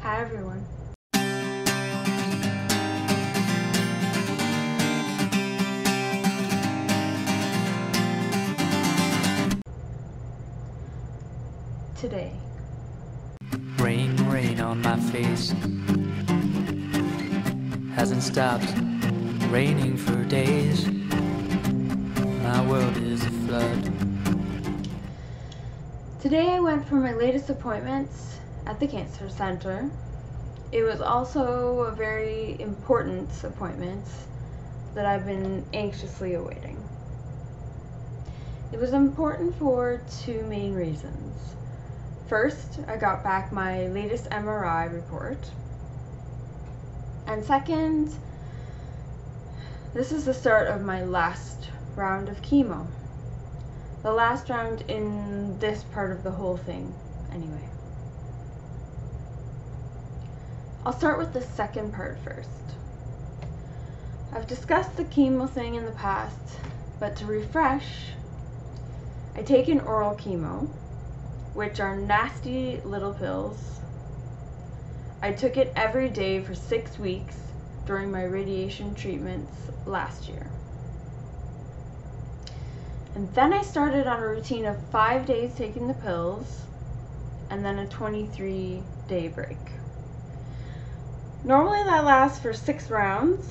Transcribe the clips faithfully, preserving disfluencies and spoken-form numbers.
Hi everyone. Today. Rain, rain on my face. Hasn't stopped raining for days. My world is a flood. Today I went for my latest appointments at the cancer center. It was also a very important appointment that I've been anxiously awaiting. It was important for two main reasons. First, I got back my latest M R I report. And second, this is the start of my last round of chemo. The last round in this part of the whole thing, anyway. I'll start with the second part first. I've discussed the chemo thing in the past, but to refresh, I take an oral chemo, which are nasty little pills. I took it every day for six weeks during my radiation treatments last year. And then I started on a routine of five days taking the pills and then a twenty-three day break. Normally that lasts for six rounds,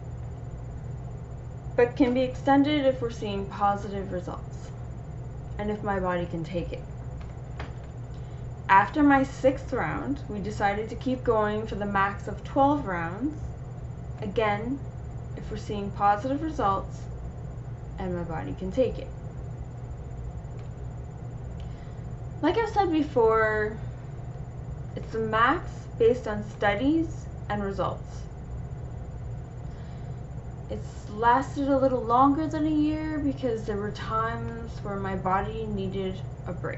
but can be extended if we're seeing positive results and if my body can take it. After my sixth round, we decided to keep going for the max of twelve rounds, again, if we're seeing positive results and my body can take it. Like I've said before, it's a max based on studies and results. It's lasted a little longer than a year because there were times where my body needed a break.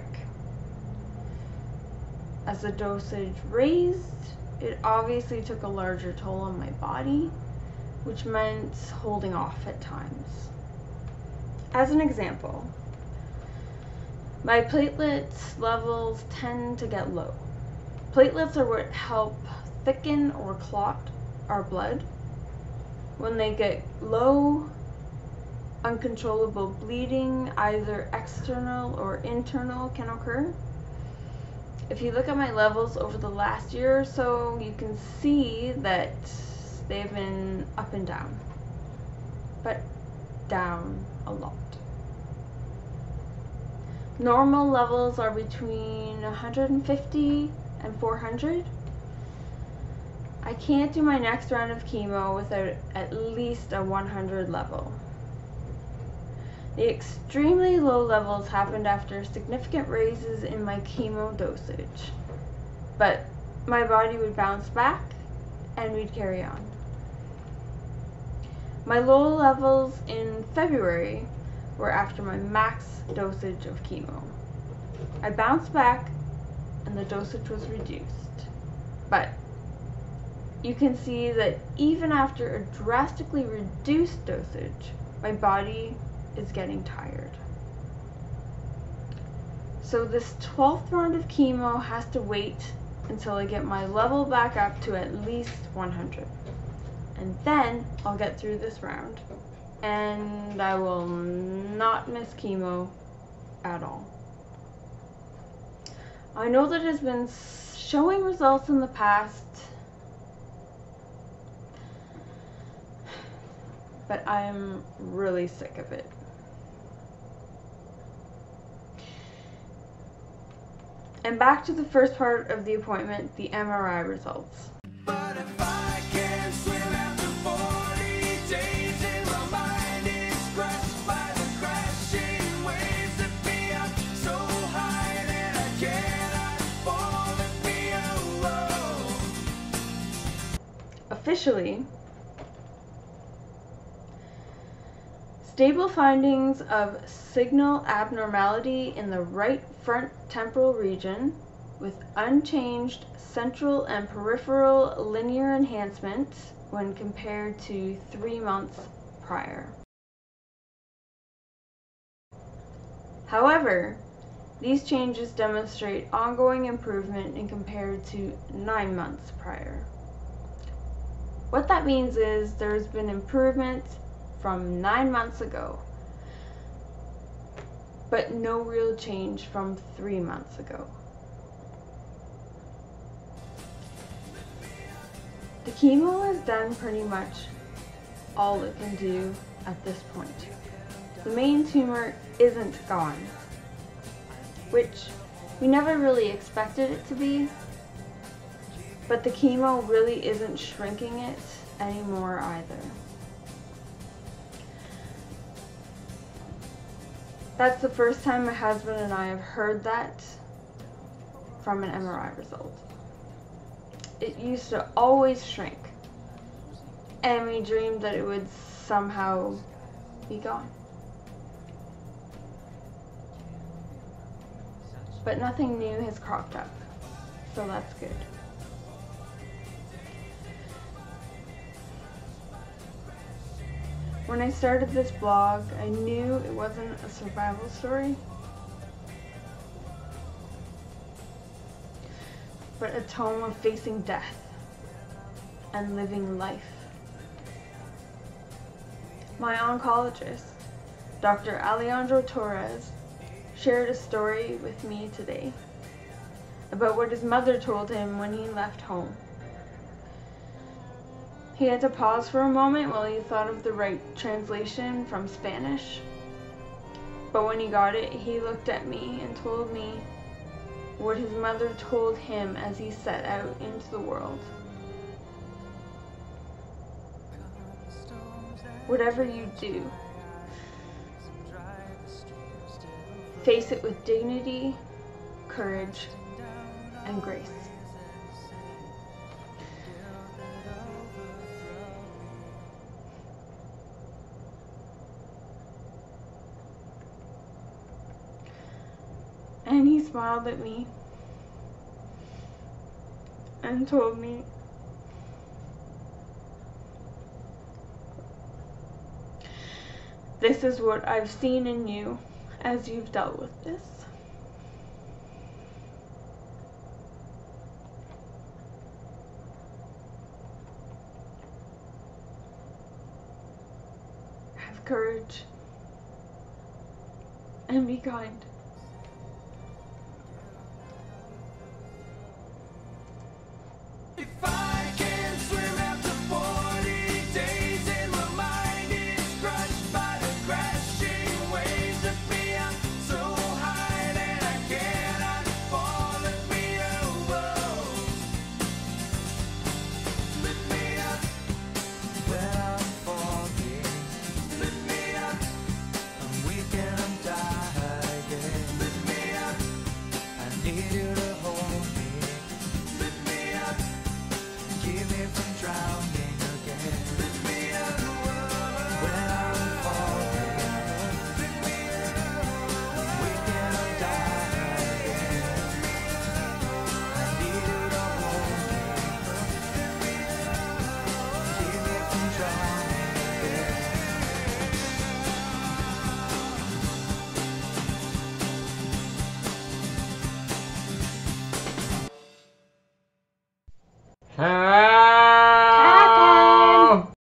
As the dosage raised, it obviously took a larger toll on my body, which meant holding off at times. As an example, my platelet levels tend to get low. Platelets are what help thicken or clot our blood. When they get low, uncontrollable bleeding, either external or internal, can occur. If you look at my levels over the last year or so, you can see that they've been up and down, but down a lot. Normal levels are between one hundred fifty and four hundred. I can't do my next round of chemo without at least a one hundred level. The extremely low levels happened after significant raises in my chemo dosage, but my body would bounce back and we'd carry on. My low levels in February were after my max dosage of chemo. I bounced back and the dosage was reduced, but you can see that even after a drastically reduced dosage, my body is getting tired. So this twelfth round of chemo has to wait until I get my level back up to at least one hundred. And then I'll get through this round and I will not miss chemo at all. I know that it has been showing results in the past, but I am really sick of it. And back to the first part of the appointment, the M R I results. But if I can swim after forty days and my mind is crushed by the crashing waves that be up so high that I cannot fall and be alone. Officially, stable findings of signal abnormality in the right front temporal region with unchanged central and peripheral linear enhancement when compared to three months prior. However, These changes demonstrate ongoing improvement in compared to nine months prior. What that means is there's been improvement from nine months ago, but no real change from three months ago. The chemo has done pretty much all it can do at this point. The main tumor isn't gone, which we never really expected it to be, but the chemo really isn't shrinking it anymore either. That's the first time my husband and I have heard that from an M R I result. It used to always shrink, and we dreamed that it would somehow be gone. But nothing new has cropped up, so that's good. When I started this blog, I knew it wasn't a survival story, but a tome of facing death and living life. My oncologist, Doctor Alejandro Torres, shared a story with me today about what his mother told him when he left home. He had to pause for a moment while he thought of the right translation from Spanish, but when he got it, he looked at me and told me what his mother told him as he set out into the world. Whatever you do, face it with dignity, courage, and grace. And he smiled at me and told me this is what I've seen in you as you've dealt with this. Have courage and be kind.